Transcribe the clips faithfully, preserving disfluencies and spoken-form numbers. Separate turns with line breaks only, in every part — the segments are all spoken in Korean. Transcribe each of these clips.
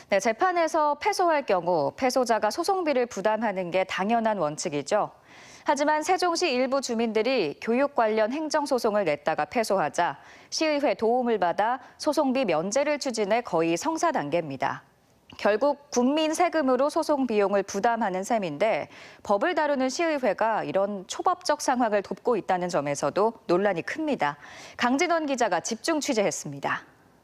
네, 재판에서 패소할 경우 패소자가 소송비를 부담하는 게 당연한 원칙이죠. 하지만 세종시 일부 주민들이 교육 관련 행정소송을 냈다가 패소하자 시의회 도움을 받아 소송비 면제를 추진해 거의 성사 단계입니다. 결국 국민 세금으로 소송 비용을 부담하는 셈인데 법을 다루는 시의회가 이런 초법적 상황을 돕고 있다는 점에서도 논란이 큽니다. 강진원 기자가 집중 취재했습니다.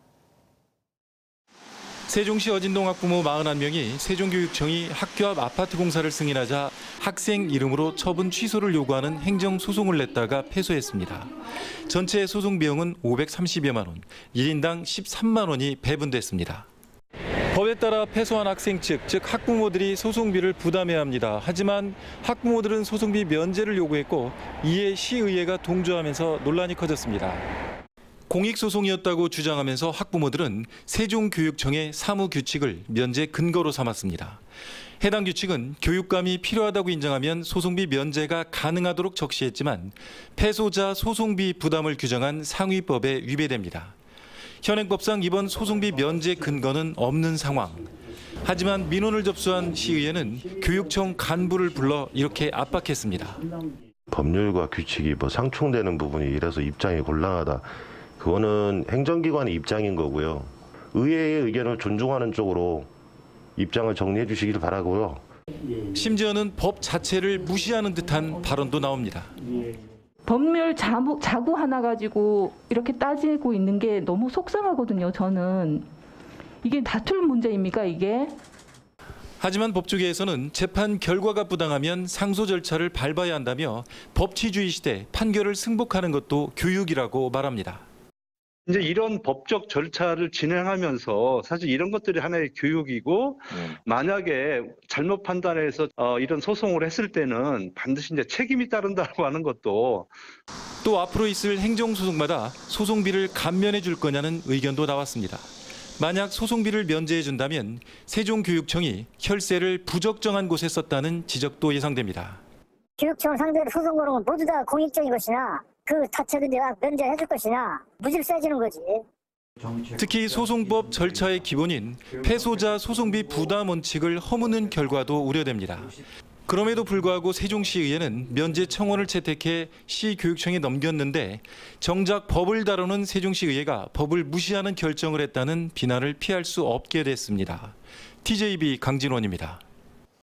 세종시 어진동 학부모 사십일 명이 세종교육청이 학교 앞 아파트 공사를 승인하자 학생 이름으로 처분 취소를 요구하는 행정소송을 냈다가 패소했습니다. 전체 소송 비용은 오백삼십여만 원, 일 인당 십삼만 원이 배분됐습니다. 법에 따라 패소한 학생 측, 즉 학부모들이 소송비를 부담해야 합니다. 하지만 학부모들은 소송비 면제를 요구했고 이에 시의회가 동조하면서 논란이 커졌습니다. 공익소송이었다고 주장하면서 학부모들은 세종교육청의 사무규칙을 면제 근거로 삼았습니다. 해당 규칙은 교육감이 필요하다고 인정하면 소송비 면제가 가능하도록 적시했지만 패소자 소송비 부담을 규정한 상위법에 위배됩니다. 현행법상 이번 소송비 면제 근거는 없는 상황. 하지만 민원을 접수한 시의회는 교육청 간부를 불러 이렇게 압박했습니다.
법률과 규칙이 뭐 상충되는 부분이 이래서 입장이 곤란하다. 그거는 행정기관의 입장인 거고요. 의회의 의견을 존중하는 쪽으로 입장을 정리해 주시길 바라고요.
심지어는 법 자체를 무시하는 듯한 발언도 나옵니다.
법률 자구, 자구 하나 가지고 이렇게 따지고 있는 게 너무 속상하거든요, 저는. 이게 다툴 문제입니까, 이게?
하지만 법조계에서는 재판 결과가 부당하면 상소 절차를 밟아야 한다며 법치주의 시대 판결을 승복하는 것도 교육이라고 말합니다.
이제 이런 법적 절차를 진행하면서 사실 이런 것들이 하나의 교육이고 네. 만약에 잘못 판단해서 어, 이런 소송을 했을 때는 반드시 이제 책임이 따른다고 하는 것도
또 앞으로 있을 행정소송마다 소송비를 감면해 줄 거냐는 의견도 나왔습니다. 만약 소송비를 면제해 준다면 세종교육청이 혈세를 부적정한 곳에 썼다는 지적도 예상됩니다.
교육청을 상대로 소송 거는 건 모두 다 공익적인 것이나 그 자체도 내가 면제해 줄 것이나 무질 세지는 거지.
특히 소송법 절차의 기본인 패소자 소송비 부담 원칙을 허무는 결과도 우려됩니다. 그럼에도 불구하고 세종시의회는 면제 청원을 채택해 시교육청에 넘겼는데 정작 법을 다루는 세종시의회가 법을 무시하는 결정을 했다는 비난을 피할 수 없게 됐습니다. 티제이비 강진원입니다.